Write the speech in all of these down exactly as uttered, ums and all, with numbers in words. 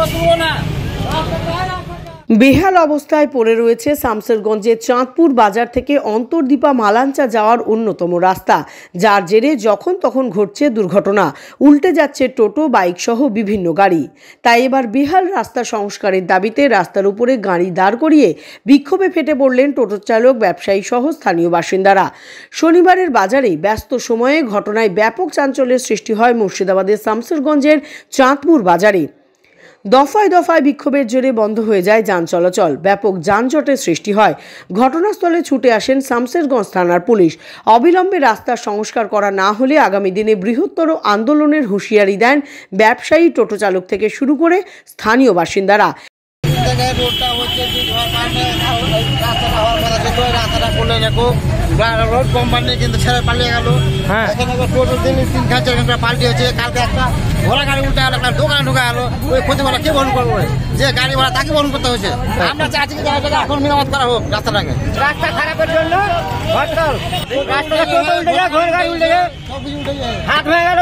বেহাল অবস্থায় পড়ে রয়েছে শামসেরগঞ্জের চাঁদপুর বাজার থেকে অন্তর্দীপা মালাঞ্চা যাওয়ার অন্যতম রাস্তা, যার জেরে যখন তখন ঘটছে দুর্ঘটনা, উল্টে যাচ্ছে টোটো, বাইক সহ বিভিন্ন গাড়ি। তাই এবার বেহাল রাস্তা সংস্কারের দাবিতে রাস্তার উপরে গাড়ি দাঁড় করিয়ে বিক্ষোভে ফেটে পড়লেন টোটো চালক, ব্যবসায়ী সহ স্থানীয় বাসিন্দারা। শনিবারের বাজারে ব্যস্ত সময়ে ঘটনায় ব্যাপক চাঞ্চল্যের সৃষ্টি হয় মুর্শিদাবাদের শামসেরগঞ্জের চাঁদপুর বাজারে। দফায় দফায় বিক্ষোভের জেরে বন্ধ হয়ে যায় যান চলাচল, ব্যাপক যানজটের সৃষ্টি হয়। ঘটনাস্থলে ছুটে আসেন শামসেরগঞ্জ থানার পুলিশ। অবিলম্বে রাস্তার সংস্কার করা না হলে আগামী দিনে বৃহত্তর আন্দোলনের হুঁশিয়ারি দেন ব্যবসায়ী, টোটো চালক থেকে শুরু করে স্থানীয় বাসিন্দারা। রোড কোম্পানি কিন্তু ছেড়ে পালিয়ে গেল। এখানে টোটো দিন তিন ঘন্টা চার ঘন্টা পাল্টি হচ্ছে। কালকে একটা ঘোড়া গাড়ি উল্টে গেল, একটা দোকানে ঢুকে গেল। ওই ক্ষতিগুলো কে বহন করবো? যে গাড়ি ভাড়া তাকে বহন করতে হচ্ছে। আমরা চাচ্ছি এখন মেরামত করা হোক রাস্তাটাকে। রাস্তা খারাপের জন্য হাত হয়ে গেল,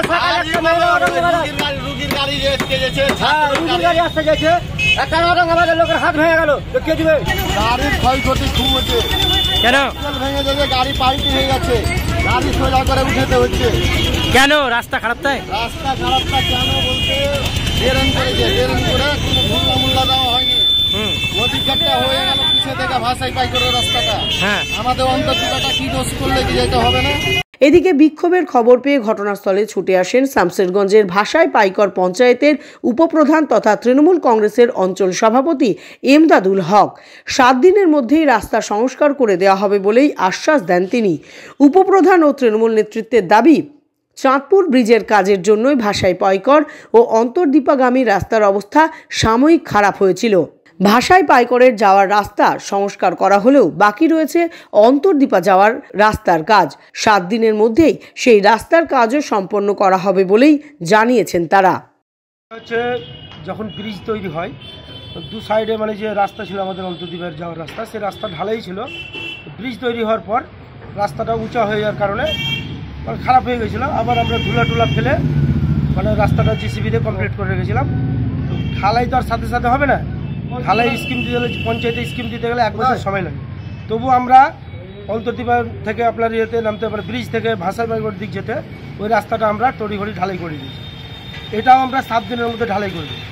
রুগীর গাড়ি আসতে গেছে, একটা আমাদের লোকের হাত ভেঙে গেল। কে দিবে? গাড়ির ক্ষয়ক্ষতি খুব হচ্ছে। কেন? ভেঙে যাবে, গাড়ি পাল্টি হয়ে গেছে, গাড়ি সোজা করে উঠাতে হচ্ছে। কেন? রাস্তা খারাপ? তাই রাস্তা খারাপটা কেন বলতে ড্রেন করেছে, ড্রেন করে কোনো মূল্য মূল্য দেওয়া হয়নি। নদী কাটটা হয়ে গেল, পিছিয়ে থেকে ভাষাই পাই করে রাস্তাটা। আমাদের অন্তর্দীপাটা কি দোষ করলে কি যেতে হবে না? এদিকে বিক্ষোভের খবর পেয়ে ঘটনাস্থলে ছুটে আসেন শামসেরগঞ্জের ভাষাই পাইকর পঞ্চায়েতের উপপ্রধান তথা তৃণমূল কংগ্রেসের অঞ্চল সভাপতি এমদাদুল হক। সাত দিনের মধ্যেই রাস্তা সংস্কার করে দেওয়া হবে বলেই আশ্বাস দেন তিনি। উপপ্রধান ও তৃণমূল নেতৃত্বের দাবি, চাঁদপুর ব্রিজের কাজের জন্যই ভাষাই পাইকর ও অন্তর্দীপাগামী রাস্তার অবস্থা সাময়িক খারাপ হয়েছিল। ভাষাই পাইকরের যাওয়ার রাস্তা সংস্কার করা হলেও বাকি রয়েছে অন্তর্দীপা যাওয়ার রাস্তার কাজ। সাত দিনের মধ্যেই সেই রাস্তার কাজও সম্পন্ন করা হবে বলেই জানিয়েছেন তারা। হচ্ছে যখন ব্রিজ তৈরি হয়, দু সাইডে মানে যে রাস্তা ছিল আমাদের অন্তর্দীপের যাওয়ার রাস্তা, সেই রাস্তা ঢালাই ছিল। ব্রিজ তৈরি হওয়ার পর রাস্তাটা উঁচা হয়ে যাওয়ার কারণে মানে খারাপ হয়ে গেছিলো। আবার আমরা ধুলা টুলা ফেলে মানে রাস্তাটা জিসিবি দিয়ে কমপ্লিট করে রেখেছিলাম। ঢালাই তো আর সাথে সাথে হবে না, ঢালাই স্কিম দিতে গেলে, পঞ্চায়েতে স্কিম দিতে গেলে এক বছর সময় লাগে। তবু আমরা অন্তর্দীপা থেকে আপনার ইয়েতে নামতে পারে, ব্রিজ থেকে ভাষাই পাইকর দিক যেতে ওই রাস্তাটা আমরা তড়িঘড়ি ঢালাই করে দিয়েছি। এটাও আমরা সাত দিনের মধ্যে ঢালাই করে দিই।